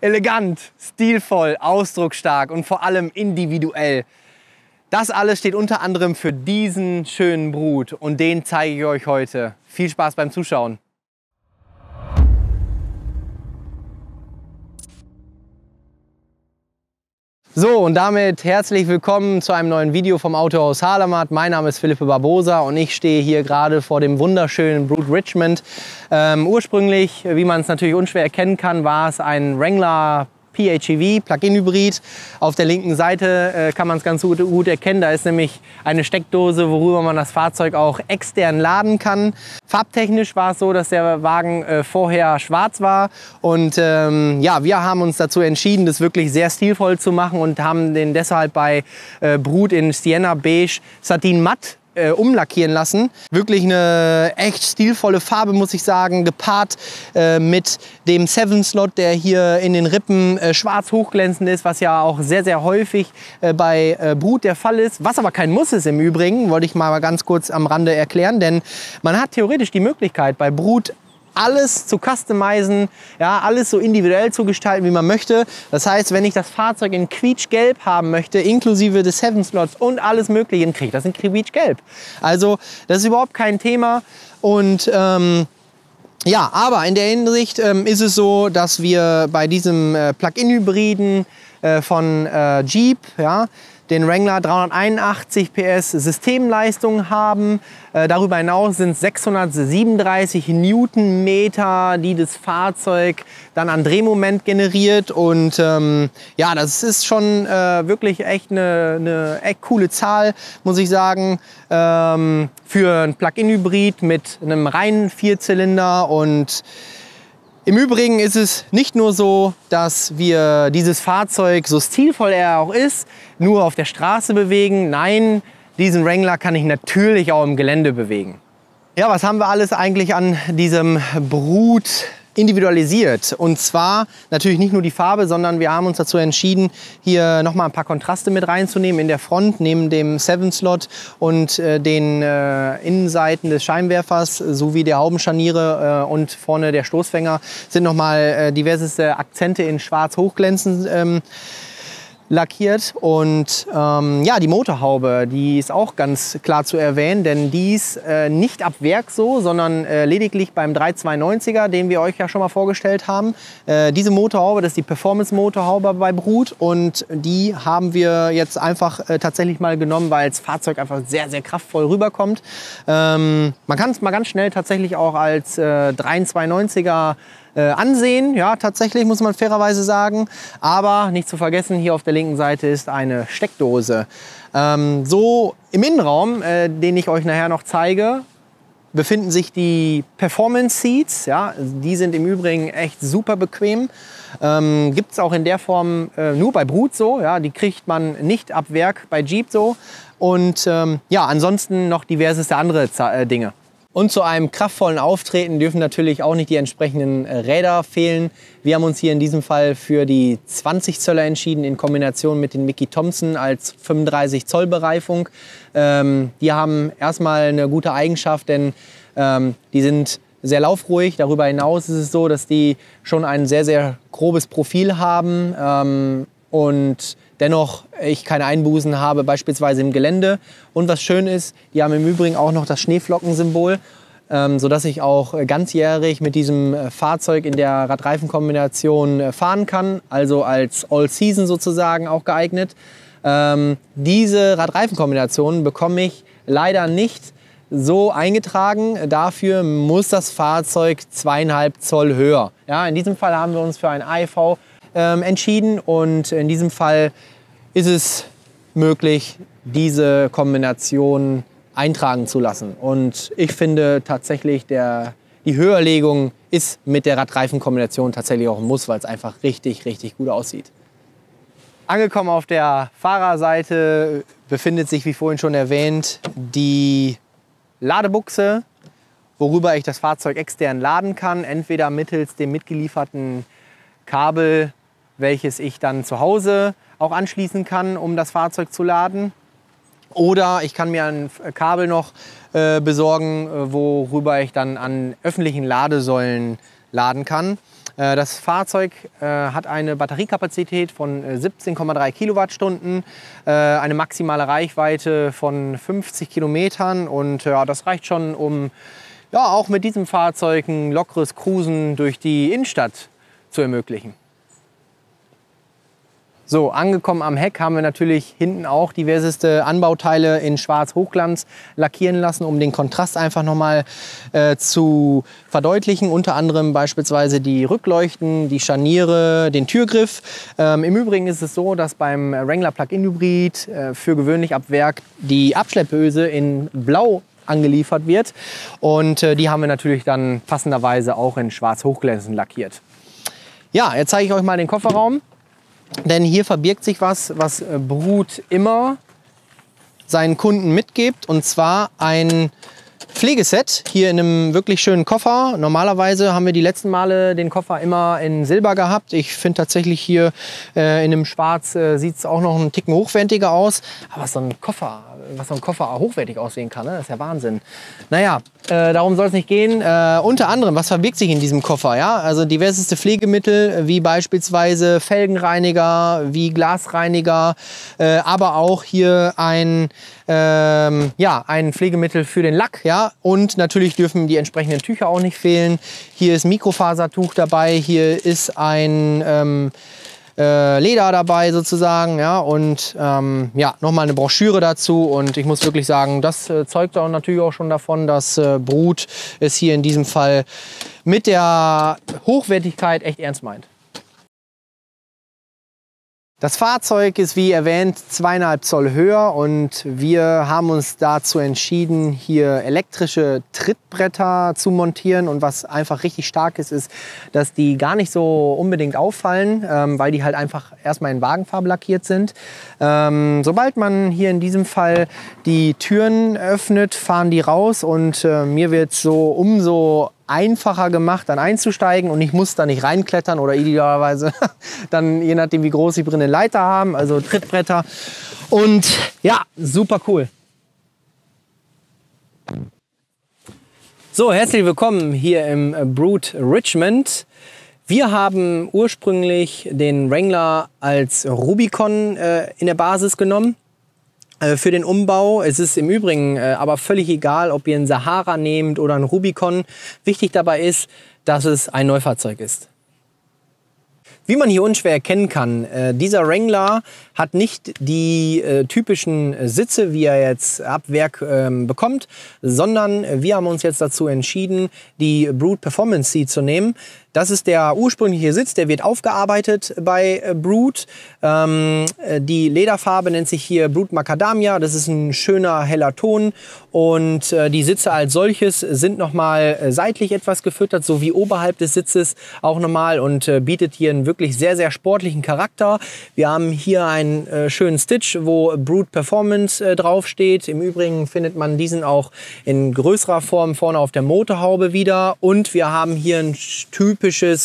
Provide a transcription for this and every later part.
elegant, stilvoll, ausdrucksstark und vor allem individuell. Das alles steht unter anderem für diesen schönen Brut und den zeige ich euch heute. Viel Spaß beim Zuschauen. So, und damit herzlich willkommen zu einem neuen Video vom Autohaus Harlamat. Mein Name ist Philippe Barbosa und ich stehe hier gerade vor dem wunderschönen Brut Richmond. Ursprünglich, wie man es natürlich unschwer erkennen kann, war es ein Wrangler PHEV, Plug-in-Hybrid. Auf der linken Seite kann man es ganz gut erkennen. Da ist nämlich eine Steckdose, worüber man das Fahrzeug auch extern laden kann. Farbtechnisch war es so, dass der Wagen vorher schwarz war. Und ja, wir haben uns dazu entschieden, das wirklich sehr stilvoll zu machen und haben den deshalb bei Brut in Sienna Beige Satin Matt umlackieren lassen. Wirklich eine echt stilvolle Farbe, muss ich sagen, gepaart mit dem 7-Slot, der hier in den Rippen schwarz hochglänzend ist, was ja auch sehr, sehr häufig bei Brut der Fall ist. Was aber kein Muss ist im Übrigen, wollte ich mal ganz kurz am Rande erklären, denn man hat theoretisch die Möglichkeit, bei Brut alles zu customizen, ja, alles so individuell zu gestalten, wie man möchte. Das heißt, wenn ich das Fahrzeug in quietschgelb haben möchte, inklusive des 7-Slots und alles Mögliche, kriege ich das in quietschgelb. Also das ist überhaupt kein Thema. Und ja, aber in der Hinsicht ist es so, dass wir bei diesem Plug-in-Hybriden von Jeep, ja, den Wrangler 381 PS Systemleistung haben. Darüber hinaus sind 637 Newtonmeter, die das Fahrzeug dann an Drehmoment generiert. Und ja, das ist schon wirklich echt eine echt coole Zahl, muss ich sagen, für ein Plug-in-Hybrid mit einem reinen Vierzylinder. Und im Übrigen ist es nicht nur so, dass wir dieses Fahrzeug, so stilvoll er auch ist, nur auf der Straße bewegen. Nein, diesen Wrangler kann ich natürlich auch im Gelände bewegen. Ja, was haben wir alles eigentlich an diesem Brut individualisiert? Und zwar natürlich nicht nur die Farbe, sondern wir haben uns dazu entschieden, hier nochmal ein paar Kontraste mit reinzunehmen in der Front, neben dem 7-Slot und den Innenseiten des Scheinwerfers sowie der Haubenscharniere und vorne der Stoßfänger sind nochmal diverseste Akzente in schwarz hochglänzend lackiert. Und ja, die Motorhaube, die ist auch ganz klar zu erwähnen, denn die ist nicht ab Werk so, sondern lediglich beim 392er, den wir euch ja schon mal vorgestellt haben. Diese Motorhaube, das ist die Performance-Motorhaube bei Brut und die haben wir jetzt einfach tatsächlich mal genommen, weil das Fahrzeug einfach sehr, sehr kraftvoll rüberkommt. Man kann es mal ganz schnell tatsächlich auch als 392er ansehen, ja, tatsächlich muss man fairerweise sagen. Aber nicht zu vergessen, hier auf der linken Seite ist eine Steckdose. So im Innenraum, den ich euch nachher noch zeige, befinden sich die Performance Seats. Ja, die sind im Übrigen echt super bequem. Gibt es auch in der Form nur bei Brut so. Ja, die kriegt man nicht ab Werk bei Jeep so. Und ja, ansonsten noch diverseste andere Dinge. Und zu einem kraftvollen Auftreten dürfen natürlich auch nicht die entsprechenden Räder fehlen. Wir haben uns hier in diesem Fall für die 20 Zöller entschieden in Kombination mit den Mickey Thompson als 35 Zoll Bereifung. Die haben erstmal eine gute Eigenschaft, denn die sind sehr laufruhig. Darüber hinaus ist es so, dass die schon ein sehr, sehr grobes Profil haben und dennoch ich keine Einbußen habe, beispielsweise im Gelände. Und was schön ist, die haben im Übrigen auch noch das Schneeflockensymbol, sodass ich auch ganzjährig mit diesem Fahrzeug in der Radreifenkombination fahren kann, also als All-Season sozusagen auch geeignet. Diese Radreifenkombination bekomme ich leider nicht so eingetragen. Dafür muss das Fahrzeug 2,5 Zoll höher. Ja, in diesem Fall haben wir uns für ein AEV entschieden und in diesem Fall ist es möglich, diese Kombination eintragen zu lassen. Und ich finde tatsächlich, die Höherlegung ist mit der Radreifenkombination tatsächlich auch ein Muss, weil es einfach richtig, richtig gut aussieht. Angekommen auf der Fahrerseite befindet sich, wie vorhin schon erwähnt, die Ladebuchse, worüber ich das Fahrzeug extern laden kann, entweder mittels dem mitgelieferten Kabel, welches ich dann zu Hause auch anschließen kann, um das Fahrzeug zu laden. Oder ich kann mir ein Kabel noch besorgen, worüber ich dann an öffentlichen Ladesäulen laden kann. Das Fahrzeug hat eine Batteriekapazität von 17,3 Kilowattstunden, eine maximale Reichweite von 50 Kilometern und ja, das reicht schon, um ja, auch mit diesem Fahrzeug ein lockeres Cruisen durch die Innenstadt zu ermöglichen. So, angekommen am Heck haben wir natürlich hinten auch diverseste Anbauteile in Schwarz Hochglanz lackieren lassen, um den Kontrast einfach nochmal zu verdeutlichen. Unter anderem beispielsweise die Rückleuchten, die Scharniere, den Türgriff. Im Übrigen ist es so, dass beim Wrangler Plug-in Hybrid für gewöhnlich ab Werk die Abschlepphülse in Blau angeliefert wird. Und die haben wir natürlich dann passenderweise auch in Schwarz Hochglänzend lackiert. Ja, jetzt zeige ich euch mal den Kofferraum. Denn hier verbirgt sich was Brut immer seinen Kunden mitgibt. Und zwar ein Pflegeset hier in einem wirklich schönen Koffer. Normalerweise haben wir die letzten Male den Koffer immer in Silber gehabt. Ich finde tatsächlich hier in einem Schwarz sieht es auch noch einen Ticken hochwertiger aus. Aber was so ein Koffer hochwertig aussehen kann, ne? Das ist ja Wahnsinn. Naja, darum soll es nicht gehen. Unter anderem, was verbirgt sich in diesem Koffer? Ja? Also diverseste Pflegemittel, wie beispielsweise Felgenreiniger, wie Glasreiniger, aber auch hier ein Pflegemittel für den Lack. Ja? Und natürlich dürfen die entsprechenden Tücher auch nicht fehlen. Hier ist Mikrofasertuch dabei, hier ist ein Leder dabei sozusagen, ja, und ja, nochmal eine Broschüre dazu. Und ich muss wirklich sagen, das zeugt auch natürlich auch schon davon, dass Brut es hier in diesem Fall mit der Hochwertigkeit echt ernst meint. Das Fahrzeug ist wie erwähnt 2,5 Zoll höher und wir haben uns dazu entschieden, hier elektrische Trittbretter zu montieren. Und was einfach richtig stark ist, ist, dass die gar nicht so unbedingt auffallen, weil die halt einfach erstmal in Wagenfarbe lackiert sind. Sobald man hier in diesem Fall die Türen öffnet, fahren die raus und mir wird es so umso einfacher gemacht, dann einzusteigen und ich muss da nicht reinklettern oder idealerweise dann, je nachdem wie groß die drin eine Leiter haben, also Trittbretter. Und ja, super cool. So, herzlich willkommen hier im Brut Richmond. Wir haben ursprünglich den Wrangler als Rubicon in der Basis genommen. Für den Umbau. Es ist im Übrigen aber völlig egal, ob ihr einen Sahara nehmt oder einen Rubicon. Wichtig dabei ist, dass es ein Neufahrzeug ist. Wie man hier unschwer erkennen kann, dieser Wrangler hat nicht die typischen Sitze, wie er jetzt ab Werk bekommt, sondern wir haben uns jetzt dazu entschieden, die Brut Performance Seat zu nehmen. Das ist der ursprüngliche Sitz, der wird aufgearbeitet bei Brut. Die Lederfarbe nennt sich hier Brut Macadamia. Das ist ein schöner heller Ton und die Sitze als solches sind nochmal seitlich etwas gefüttert, sowie oberhalb des Sitzes auch nochmal und bietet hier einen wirklich sehr, sehr sportlichen Charakter. Wir haben hier einen schönen Stitch, wo Brut Performance draufsteht. Im Übrigen findet man diesen auch in größerer Form vorne auf der Motorhaube wieder und wir haben hier ein typisches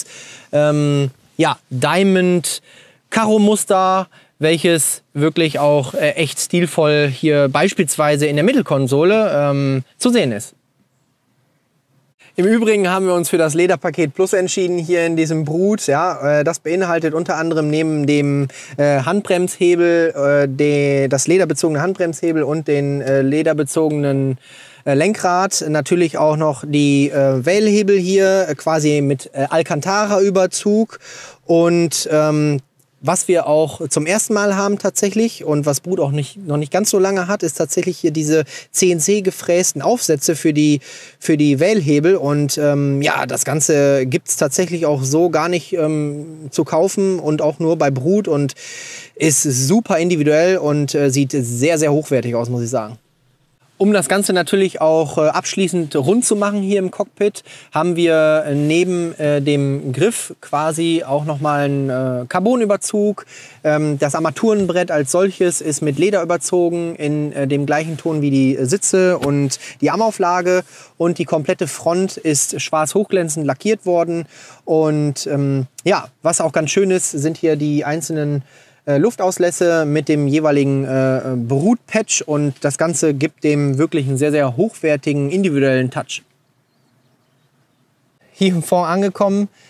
Diamond Karo Muster, welches wirklich auch echt stilvoll hier beispielsweise in der Mittelkonsole zu sehen ist. Im Übrigen haben wir uns für das Lederpaket Plus entschieden hier in diesem Brut. Ja, das beinhaltet unter anderem neben dem Handbremshebel, das lederbezogene Handbremshebel und den lederbezogenen Lenkrad, natürlich auch noch die Wellhebel hier, quasi mit Alcantara-Überzug und was wir auch zum ersten Mal haben tatsächlich und was Brut auch noch nicht ganz so lange hat, ist tatsächlich hier diese CNC gefrästen Aufsätze für die Wellhebel und ja, das Ganze gibt es tatsächlich auch so gar nicht zu kaufen und auch nur bei Brut und ist super individuell und sieht sehr, sehr hochwertig aus, muss ich sagen. Um das Ganze natürlich auch abschließend rund zu machen hier im Cockpit, haben wir neben dem Griff quasi auch nochmal einen Carbonüberzug. Das Armaturenbrett als solches ist mit Leder überzogen in dem gleichen Ton wie die Sitze und die Armauflage. Und die komplette Front ist schwarz hochglänzend lackiert worden. Und ja, was auch ganz schön ist, sind hier die einzelnen Luftauslässe mit dem jeweiligen Brut-Patch und das Ganze gibt dem wirklich einen sehr, sehr hochwertigen, individuellen Touch. Hier im Fond angekommen,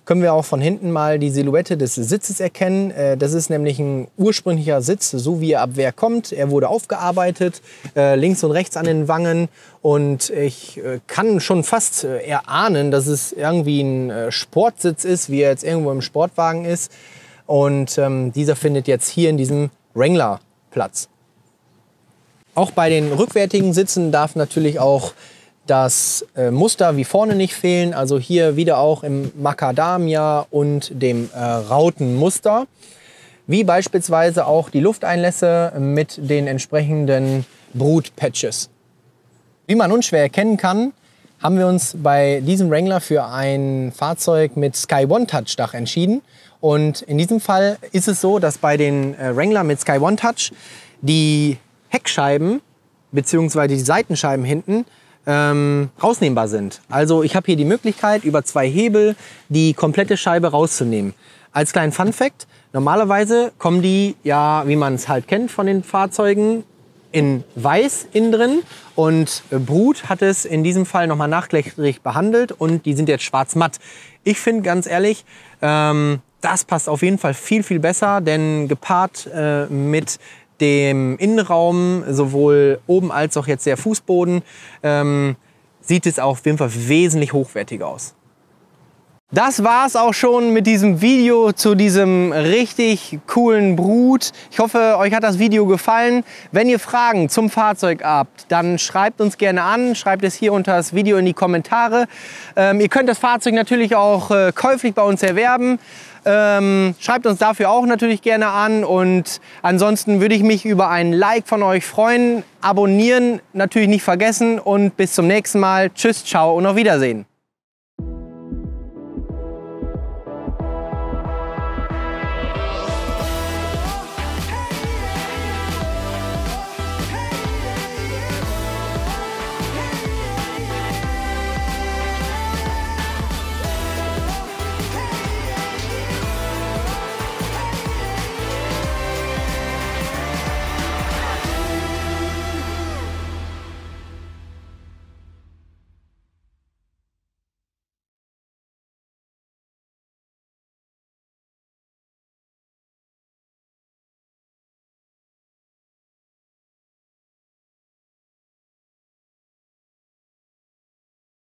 können wir auch von hinten mal die Silhouette des Sitzes erkennen. Das ist nämlich ein ursprünglicher Sitz, so wie er ab Werk kommt. Er wurde aufgearbeitet, links und rechts an den Wangen. Und ich kann schon fast erahnen, dass es irgendwie ein Sportsitz ist, wie er jetzt irgendwo im Sportwagen ist. Und dieser findet jetzt hier in diesem Wrangler Platz. Auch bei den rückwärtigen Sitzen darf natürlich auch das Muster wie vorne nicht fehlen. Also hier wieder auch im Macadamia und dem Rautenmuster. Wie beispielsweise auch die Lufteinlässe mit den entsprechenden Brut-Patches. Wie man unschwer erkennen kann, haben wir uns bei diesem Wrangler für ein Fahrzeug mit Sky One Touch Dach entschieden. Und in diesem Fall ist es so, dass bei den Wrangler mit Sky One Touch die Heckscheiben bzw. die Seitenscheiben hinten rausnehmbar sind. Also ich habe hier die Möglichkeit, über 2 Hebel die komplette Scheibe rauszunehmen. Als kleinen Funfact, normalerweise kommen die, ja, wie man es halt kennt von den Fahrzeugen, in weiß innen drin. Und Brut hat es in diesem Fall nochmal nachträglich behandelt und die sind jetzt schwarz-matt. Ich finde ganz ehrlich, das passt auf jeden Fall viel, viel besser, denn gepaart mit dem Innenraum, sowohl oben als auch jetzt der Fußboden, sieht es auf jeden Fall wesentlich hochwertiger aus. Das war es auch schon mit diesem Video zu diesem richtig coolen Brut. Ich hoffe, euch hat das Video gefallen. Wenn ihr Fragen zum Fahrzeug habt, dann schreibt uns gerne an. Schreibt es hier unter das Video in die Kommentare. Ihr könnt das Fahrzeug natürlich auch käuflich bei uns erwerben. Schreibt uns dafür auch natürlich gerne an und ansonsten würde ich mich über ein Like von euch freuen. Abonnieren natürlich nicht vergessen und bis zum nächsten Mal. Tschüss, ciao und auf Wiedersehen.